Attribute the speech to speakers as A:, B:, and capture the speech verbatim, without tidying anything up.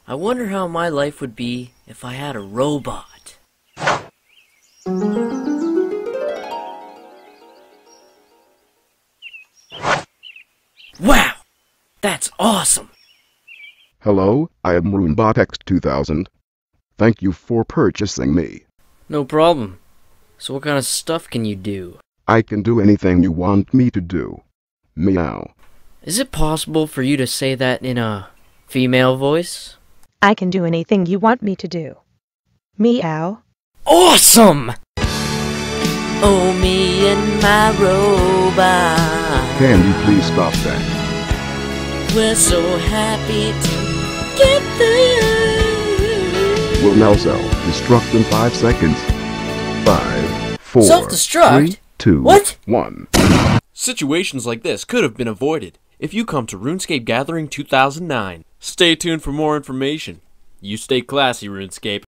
A: I wonder how my life would be if I had a robot. Wow! That's awesome!
B: Hello, I am RuneBot X two thousand. Thank you for purchasing me.
A: No problem. So what kind of stuff can you do?
B: I can do anything you want me to do. Meow.
A: Is it possible for you to say that in a female voice?
C: I can do anything you want me to do. Meow.
A: Awesome! Oh, me and my robot.
B: Can you please stop that?
A: We're so happy together.
B: Will now self-destruct in five seconds. Five, four,
A: Self-destruct?
B: three, two,
A: What?
B: one.
D: Situations like this could have been avoided if you come to RuneScape Gathering two thousand nine. Stay tuned for more information. You stay classy, RuneScape.